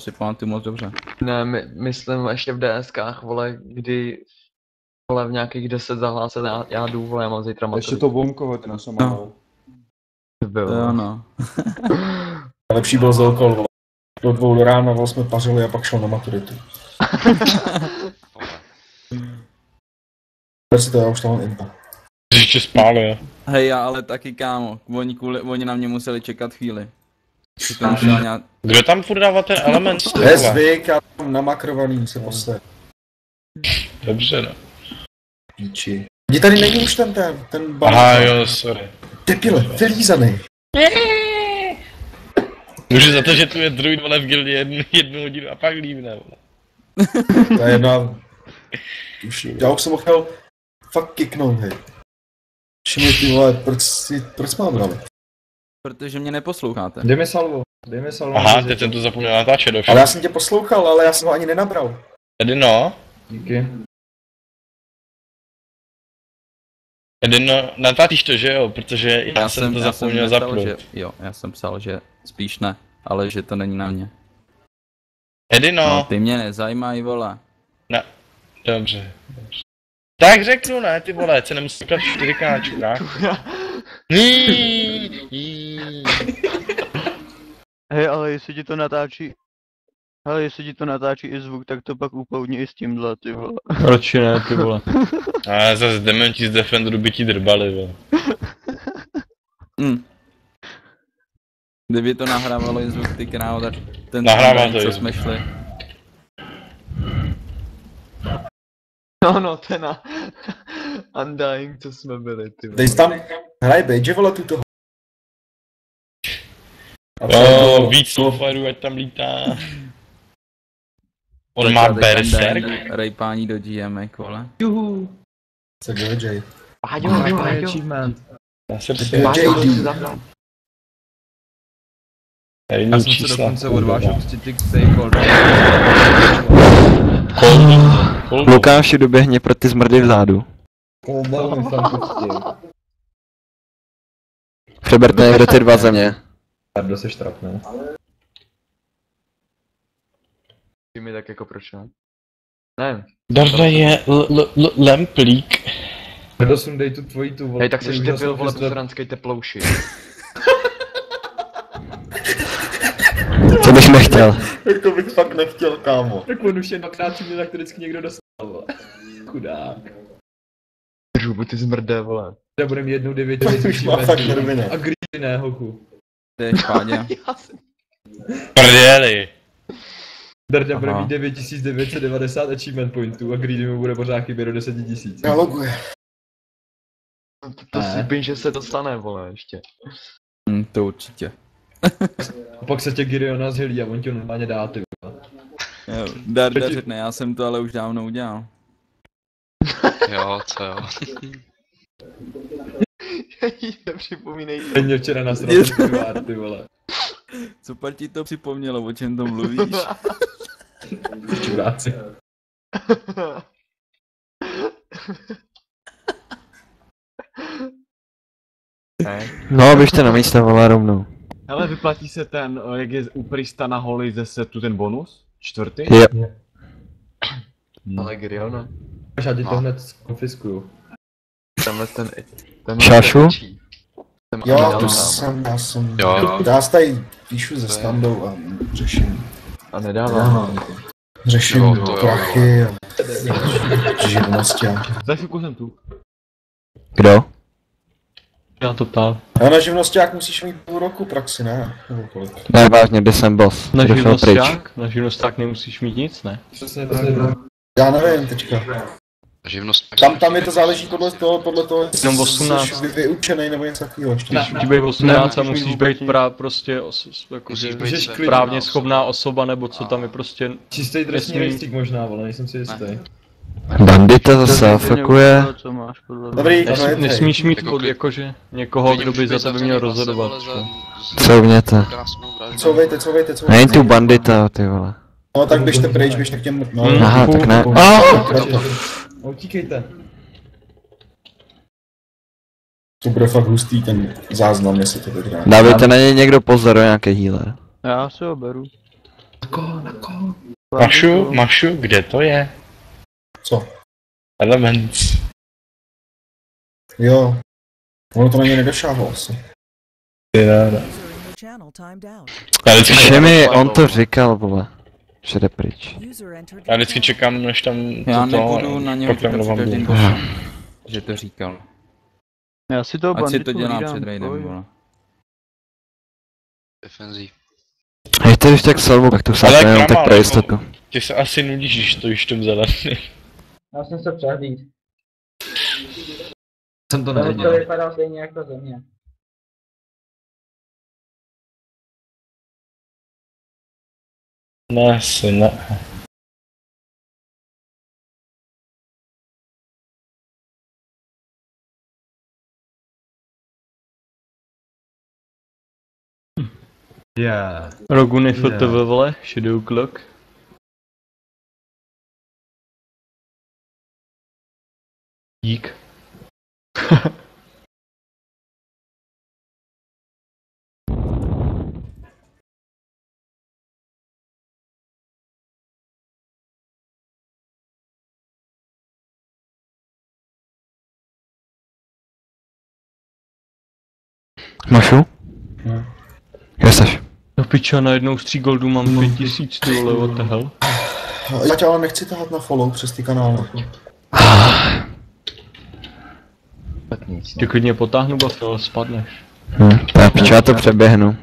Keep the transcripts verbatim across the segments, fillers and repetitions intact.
si pamatuju moc dobře. Ne, my, myslím ještě v DSkách, vole, kdy vole v nějakých deset zahlásil, já, já jdu, vole, já mám zítra maturitu. Ještě to Bomkovo, ten jsem No. Bylo. Jo, no. Lepší byl zelkol, vole. Do dvou do rána vole, jsme pařili a pak šel na maturitu. Proč si to, já už tam mám impa. Ještě spál, jo. Hej, já ale taky kámo, oni, kvůli, oni na mě museli čekat chvíli. To musela nějak... Kdo tam furt dává ten element? Je zvyk, já mám namakrovaný se postavit. Dobře, no. Píči. Kdy tady není už ten ten, ten bar. Aha, jo, sorry. Debile, vylízaný. Můžu za to, že tu je druid, vole, v gildě jednu, jednu hodinu a pak líbne, vole. To je jedna... Už, já už jsem ho chtěl fakt kicknout, hej. Všimni ty vole, proč si, proč mám brali? Protože mě neposloucháte. Dej mi salvo, dej mi salvo. Aha, teď jsem to zapomněl natáčet, dovšak. Ale já jsem tě poslouchal, ale já jsem ho ani nenabral. Tedy no. Díky. Tedy no, natáčíš to, že jo, protože já, já jsem to já zapomněl jsem nepsal, zapnout. že, jo, já jsem psal, že spíš ne, ale že to není na mě. Edy no. No, ty mě nezajímají, vole. Ne, dobře, dobře. Tak řeknu, ne, ty vole, se nemusím ptat čtyřikrát, čurák. Hej, ale jestli ti to natáčí... Ale jestli ti to natáčí i zvuk, tak to pak uploudni i s tímhle, ty vole. Proč ne, ty vole? A zase dementi z Defenderu by ti drbali, vole. Hm. Kdyby to nahrávalo i zvuk, ty krávo, tak ten Nahrává týden, to co i jsme šli. No, no, ten na Undying, co jsme byli, ty vole. Dej tam, hraj Bejže, vole, tu toho. Jo, víc slowfireů, ať tam lítá. On má berserk? Rejpání do G M, vole. Juhu. Co dělá Jay? Páďo, máš Páďo. Achievement. Já jsem si... Páďo, to si zapnul. Tady Já není jsem se čísla. dokonce odvážil pustit ty stakeholder. Lukáši, doběhně pro ty zmrdy vzadu. Přeberte někdo ty dva země. Tardo seš trapné. Mi tak jako proč ne? Ne. Darda je lemplík. Tardo sundej tu tvojí tu, vole. Hej, tak seš debil, vole, posranskej teplouši. Co bych nechtěl? Jako bych fakt nechtěl, kámo. Tak on už jednokrát si mě tak to vždycky někdo dostal, vole. Chudák. Žubu, ty zmrdé, vole. Já budem jednou devět To už má fakt nervy, a greedy ne, hoku. Ty je špádě. Prdeli. Darda bude Aha. mít devět tisíc devět set devadesát achievement pointů a greedy mu bude pořád chybět do deset tisíc. Naloguje. To, to si píš, že se to stane, vole, ještě. Hm, to určitě. A pak se tě Giriona zhylí a on ti normálně dá, ty vole. Jo, Darda řekne, já jsem to ale už dávno udělal. Jo, co jo. Nepřipomínej. Ten mě včera nasral ten privát, ty vole. Co pak ti to připomnělo, o čem to mluvíš? Čuráci. No, běžte na místa, vole, rovnou. Hele, vyplatí se ten, jak je u Prista na holi ze setu ten bonus? Čtvrtý? Je. Ale Giriona. Až já ti to hned konfiskuju. Tenhle ten... ten Šašu? Jo, to jsem, já jsem... Jo. Já si tady píšu ze standou a řeším. A nedává. Řeším Jo, to jo, prachy a živnosti. Za chvilku jsem tu. Kdo? Já to ptal. A na živnosťák musíš mít půl roku praxi, ne? Nebo kolik? Ne, vážně, kde jsem boss. Na Došel pryč. živnosták? Na živnosták nemusíš mít nic, ne? Přesně, přesně. Já nevím teďka. Živnost. Tam, tam je to záleží podle toho, podle toho, jestli Jenom osmnáct. jsi vy, vyučenej nebo něco takového ještě. Musíš být osmnáct a musíš být být pra, prostě os, jako, Musíš že, být Můžeš se- klidně právně osoba. schopná osoba, nebo co tam je prostě... Čistý trestní Nesmí- rejstřík možná, vole, nejsem si jistý. Bandita zase afekuje. Co máš podle Dobrý, Nes, no je nesmíš mít Jako pod, kli- jakože někoho, kdo by za tebe měl rozhodovat. Couvněte. Couvejte, couvejte, couvejte. Není tu bandita, ty vole. No tak běžte pryč, běžte k těm... No, Hmm. Aha, tak ne. No, utíkejte. To bude fakt hustý ten záznam, jestli to teď dá. Dávejte na něj někdo pozor, nějaký healer. Já si ho beru. Na koho, na Mašu, Mašu, kde to je? Co? Elements. Jo. Ono to na ně nedošáhlo asi. Ty ráda. Já vždycky, Všemi, on to říkal, vole. Že jde pryč. já vždycky čekám, než tam Já to, nebudu na něho pak tam čekat před dávám každým dům. bossem, že to říkal. Já si to Ať si to banditu dělá hlídám, před raidem, pojď. vole. Defenzí. Hej, to když tak salvu, tak to Ale sáhne jenom tak Kramal, pro nebo- jistotu. Ty se asi nudíš, když stojíš v tom zelený. Já jsem se přehlíd. Jsem to To, to neviděl. vypadá stejně jako země. Ne, asi ne. Yeah. Rogun je F T V, vole, Shadow Clock. Dík. Mašu? No. Kde seš? No piča, najednou z tří goldů mám pět tisíc, ty vole, what the hell? Já tě ale nechci tahat na follow přes ty kanály. Tak nic. Ty klidně potáhnu buff, ale spadneš. Hm, tak piča, já to přeběhnu.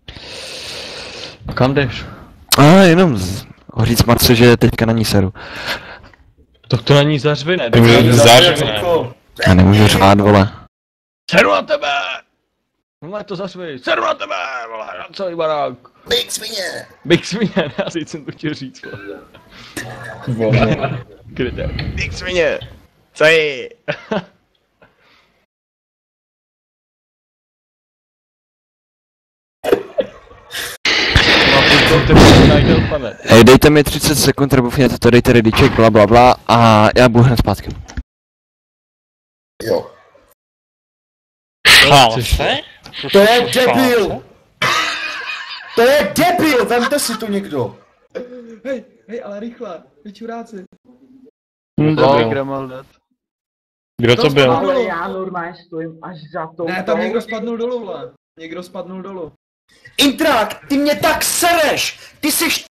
A kam jdeš? A jenom z... říct Marce, že teďka na ní seru. Tak to na ní zařvi, ne? Zařve. Já nemůžu řvát, vole. Seru na tebe! No to zařvi, seru na tebe, vole, na celý barák. Big svině! Big svině, já teď jsem to chtěl říct, vole. Kde to je? Big svině! Co je? Hej, dejte mi třicet sekund, rebufněte to, dejte readyček, bla bla bla a já budu hned zpátky. Jo. Chalfe? To je debil! To je debil, vemte si to někdo. Hej, hej, ale rychle, vy čuráci. Hm, to byl? dobrý, Gramaldat. Kdo to byl? Ale já normálně stojím až za tou. Ne, tam někdo spadnul dolů, vole. Někdo spadnul dolů. Intrak, ty mě tak sereš! Ty jsi